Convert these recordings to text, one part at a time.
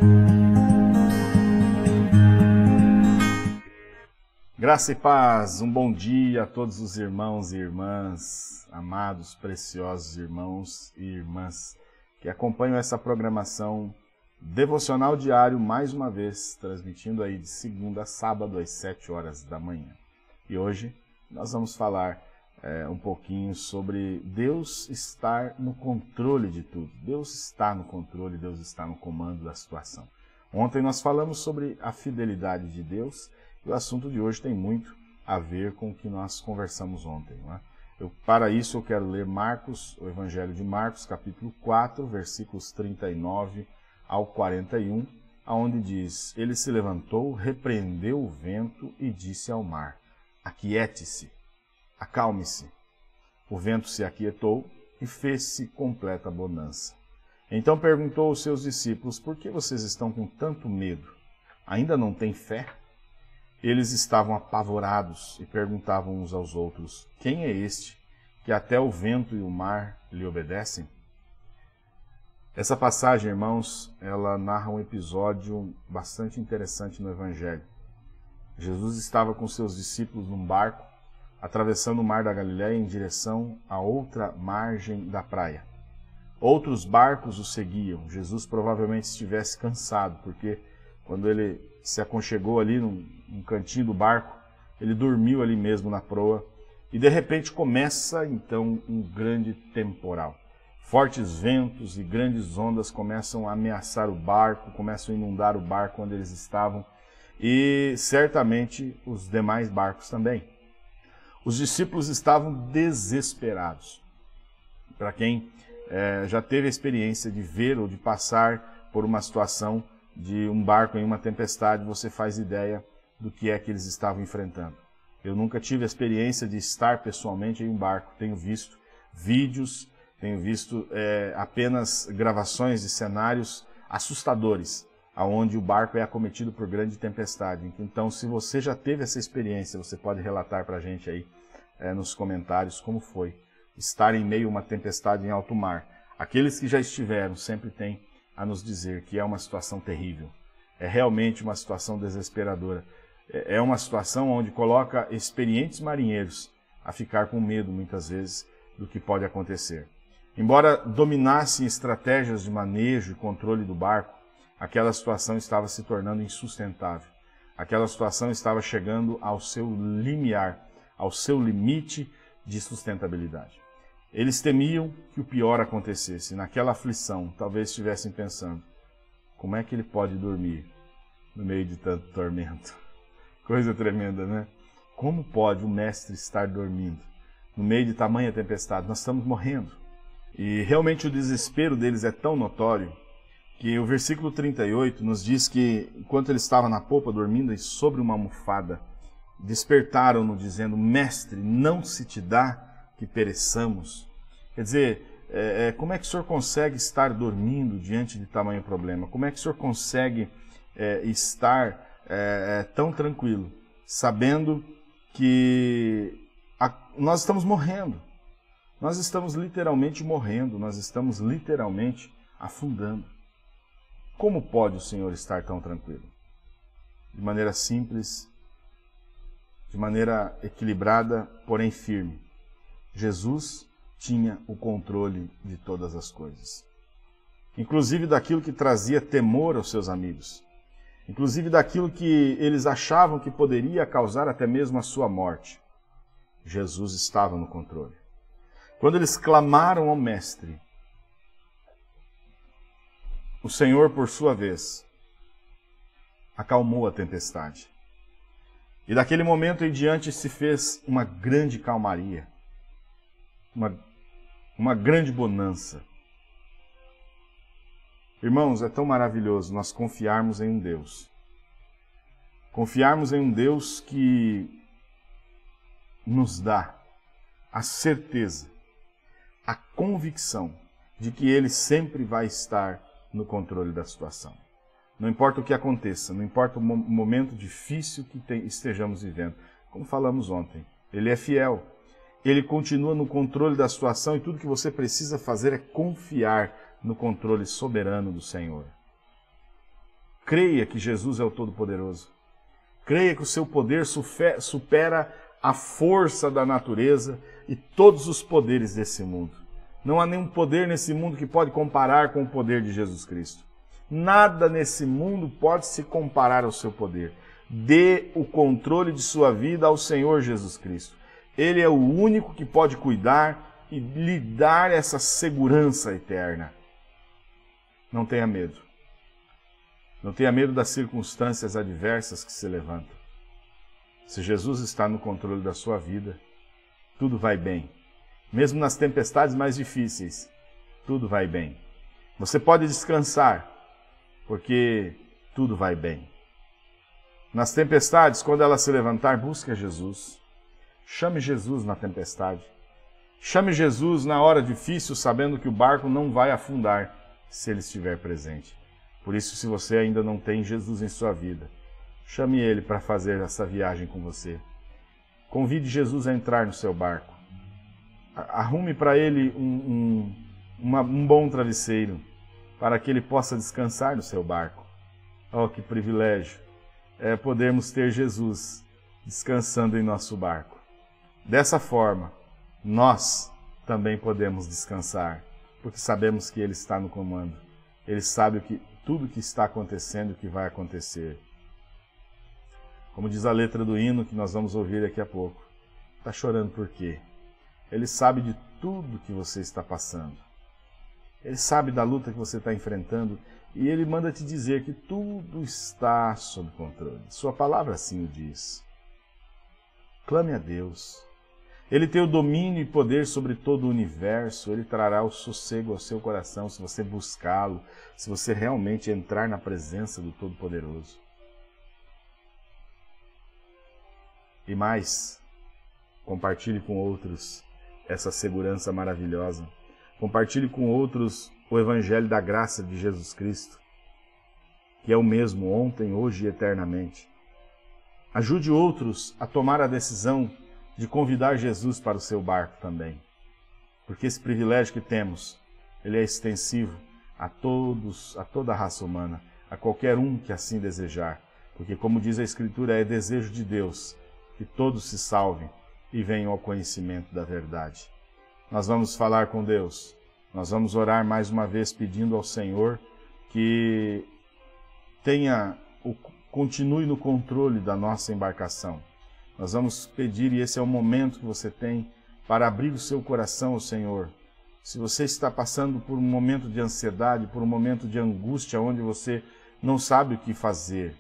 Graça e paz, um bom dia a todos os irmãos e irmãs, amados, preciosos irmãos e irmãs que acompanham essa programação devocional diário, mais uma vez, transmitindo aí de segunda a sábado às 7 horas da manhã. E hoje nós vamos falar um pouquinho sobre Deus estar no controle de tudo. Deus está no controle, Deus está no comando da situação. Ontem nós falamos sobre a fidelidade de Deus. E o assunto de hoje tem muito a ver com o que nós conversamos ontem. Não é? Para isso eu quero ler Marcos, o Evangelho de Marcos, capítulo 4, versículos 39 ao 41, onde diz: Ele se levantou, repreendeu o vento e disse ao mar: Aquiete-se, acalme-se. O vento se aquietou e fez-se completa bonança. Então perguntou aos seus discípulos: Por que vocês estão com tanto medo? Ainda não têm fé? Eles estavam apavorados e perguntavam uns aos outros: Quem é este que até o vento e o mar lhe obedecem? Essa passagem, irmãos, ela narra um episódio bastante interessante no Evangelho. Jesus estava com seus discípulos num barco, atravessando o mar da Galileia em direção a outra margem da praia. Outros barcos o seguiam. Jesus provavelmente estivesse cansado, porque quando ele se aconchegou ali num cantinho do barco, ele dormiu ali mesmo na proa, e de repente começa então um grande temporal. Fortes ventos e grandes ondas começam a ameaçar o barco, começam a inundar o barco onde eles estavam, e certamente os demais barcos também. Os discípulos estavam desesperados. Para quem já teve a experiência de ver ou de passar por uma situação de um barco em uma tempestade, você faz ideia do que é que eles estavam enfrentando. Eu nunca tive a experiência de estar pessoalmente em um barco. Tenho visto vídeos, tenho visto apenas gravações de cenários assustadores, onde o barco é acometido por grande tempestade. Então, se você já teve essa experiência, você pode relatar para a gente aí nos comentários como foi estar em meio a uma tempestade em alto mar. Aqueles que já estiveram sempre têm a nos dizer que é uma situação terrível. É realmente uma situação desesperadora. É uma situação onde coloca experientes marinheiros a ficar com medo, muitas vezes, do que pode acontecer. Embora dominassem estratégias de manejo e controle do barco, aquela situação estava se tornando insustentável. Aquela situação estava chegando ao seu limiar, ao seu limite de sustentabilidade. Eles temiam que o pior acontecesse. Naquela aflição, talvez estivessem pensando: como é que ele pode dormir no meio de tanto tormento? Coisa tremenda, né? Como pode o mestre estar dormindo no meio de tamanha tempestade? Nós estamos morrendo. E realmente o desespero deles é tão notório que o versículo 38 nos diz que, enquanto ele estava na popa dormindo e sobre uma almofada, despertaram-no dizendo: Mestre, não se te dá que pereçamos? Quer dizer, como é que o senhor consegue estar dormindo diante de tamanho problema? Como é que o senhor consegue estar tão tranquilo, sabendo que nós estamos morrendo? Nós estamos literalmente morrendo, nós estamos literalmente afundando. Como pode o senhor estar tão tranquilo? De maneira simples, de maneira equilibrada, porém firme. Jesus tinha o controle de todas as coisas. Inclusive daquilo que trazia temor aos seus amigos. Inclusive daquilo que eles achavam que poderia causar até mesmo a sua morte. Jesus estava no controle. Quando eles clamaram ao Mestre, o Senhor, por sua vez, acalmou a tempestade. E daquele momento em diante se fez uma grande calmaria. Uma grande bonança. Irmãos, é tão maravilhoso nós confiarmos em um Deus. Confiarmos em um Deus que nos dá a certeza, a convicção de que Ele sempre vai estar no controle da situação. Não importa o que aconteça, não importa o momento difícil que estejamos vivendo. Como falamos ontem, Ele é fiel. Ele continua no controle da situação e tudo que você precisa fazer é confiar no controle soberano do Senhor. Creia que Jesus é o Todo-Poderoso. Creia que o seu poder supera a força da natureza e todos os poderes desse mundo. Não há nenhum poder nesse mundo que pode comparar com o poder de Jesus Cristo. Nada nesse mundo pode se comparar ao seu poder. Dê o controle de sua vida ao Senhor Jesus Cristo. Ele é o único que pode cuidar e lhe dar essa segurança eterna. Não tenha medo. Não tenha medo das circunstâncias adversas que se levantam. Se Jesus está no controle da sua vida, tudo vai bem. Mesmo nas tempestades mais difíceis, tudo vai bem. Você pode descansar, porque tudo vai bem. Nas tempestades, quando ela se levantar, busque a Jesus. Chame Jesus na tempestade. Chame Jesus na hora difícil, sabendo que o barco não vai afundar se ele estiver presente. Por isso, se você ainda não tem Jesus em sua vida, chame ele para fazer essa viagem com você. Convide Jesus a entrar no seu barco. Arrume para ele um bom travesseiro, para que ele possa descansar no seu barco. Oh, que privilégio é podermos ter Jesus descansando em nosso barco. Dessa forma, nós também podemos descansar, porque sabemos que Ele está no comando. Ele sabe tudo o que está acontecendo e o que vai acontecer. Como diz a letra do hino que nós vamos ouvir daqui a pouco. Está chorando por quê? Ele sabe de tudo que você está passando. Ele sabe da luta que você está enfrentando e Ele manda te dizer que tudo está sob controle. Sua palavra assim o diz. Clame a Deus. Ele tem o domínio e poder sobre todo o universo. Ele trará o sossego ao seu coração se você buscá-lo, se você realmente entrar na presença do Todo-Poderoso. E mais, compartilhe com outros essa segurança maravilhosa. Compartilhe com outros o Evangelho da graça de Jesus Cristo, que é o mesmo ontem, hoje e eternamente. Ajude outros a tomar a decisão de convidar Jesus para o seu barco também. Porque esse privilégio que temos, ele é extensivo a toda a raça humana, a qualquer um que assim desejar. Porque, como diz a Escritura, é desejo de Deus que todos se salvem e venham ao conhecimento da verdade. Nós vamos falar com Deus, nós vamos orar mais uma vez pedindo ao Senhor que continue no controle da nossa embarcação. Nós vamos pedir, e esse é o momento que você tem para abrir o seu coração ao Senhor. Se você está passando por um momento de ansiedade, por um momento de angústia, onde você não sabe o que fazer,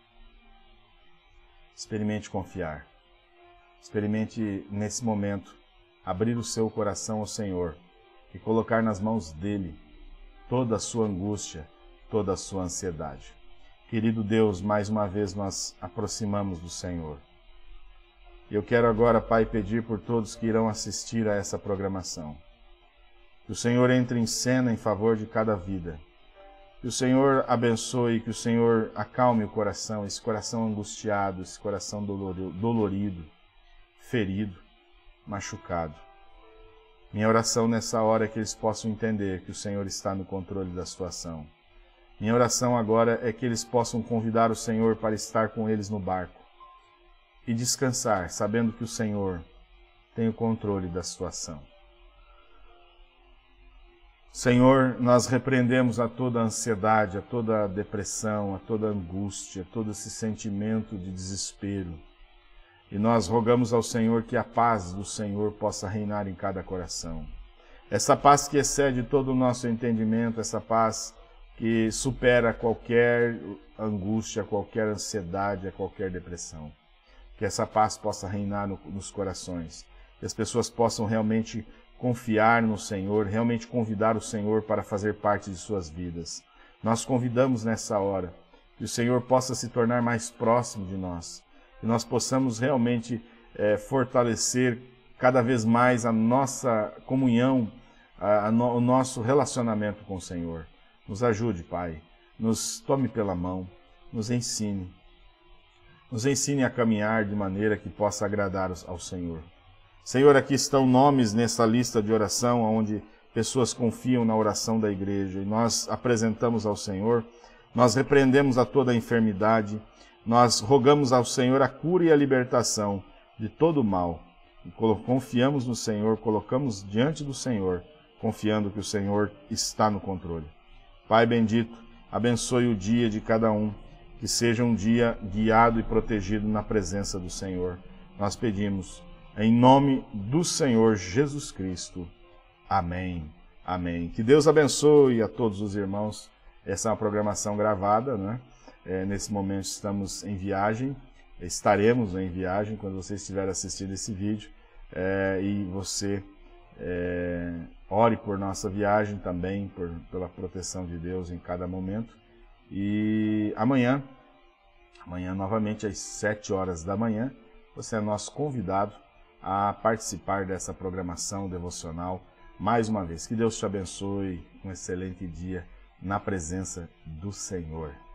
experimente confiar. Experimente, nesse momento, abrir o seu coração ao Senhor e colocar nas mãos dEle toda a sua angústia, toda a sua ansiedade. Querido Deus, mais uma vez nós aproximamos do Senhor. Eu quero agora, Pai, pedir por todos que irão assistir a essa programação. Que o Senhor entre em cena em favor de cada vida. Que o Senhor abençoe, que o Senhor acalme o coração, esse coração angustiado, esse coração dolorido, ferido, machucado. Minha oração nessa hora é que eles possam entender que o Senhor está no controle da situação. Minha oração agora é que eles possam convidar o Senhor para estar com eles no barco e descansar, sabendo que o Senhor tem o controle da situação. Senhor, nós repreendemos a toda a ansiedade, a toda a depressão, a toda a angústia, todo esse sentimento de desespero. E nós rogamos ao Senhor que a paz do Senhor possa reinar em cada coração. Essa paz que excede todo o nosso entendimento, essa paz que supera qualquer angústia, qualquer ansiedade, qualquer depressão. Que essa paz possa reinar nos corações. Que as pessoas possam realmente confiar no Senhor, realmente convidar o Senhor para fazer parte de suas vidas. Nós convidamos nessa hora que o Senhor possa se tornar mais próximo de nós. Que nós possamos realmente fortalecer cada vez mais a nossa comunhão, o nosso relacionamento com o Senhor. Nos ajude, Pai. Nos tome pela mão. Nos ensine. Nos ensine a caminhar de maneira que possa agradar ao Senhor. Senhor, aqui estão nomes nessa lista de oração, onde pessoas confiam na oração da igreja. E nós apresentamos ao Senhor nós repreendemos a toda a enfermidade, nós rogamos ao Senhor a cura e a libertação de todo o mal. E confiamos no Senhor, colocamos diante do Senhor, confiando que o Senhor está no controle. Pai bendito, abençoe o dia de cada um, que seja um dia guiado e protegido na presença do Senhor. Nós pedimos, em nome do Senhor Jesus Cristo. Amém. Amém. Que Deus abençoe a todos os irmãos. Essa é uma programação gravada, né? Nesse momento estamos em viagem, estaremos em viagem quando você estiver assistindo esse vídeo. E você ore por nossa viagem também, pela proteção de Deus em cada momento. E amanhã novamente às 7 horas da manhã, você é nosso convidado a participar dessa programação devocional mais uma vez. Que Deus te abençoe, um excelente dia na presença do Senhor.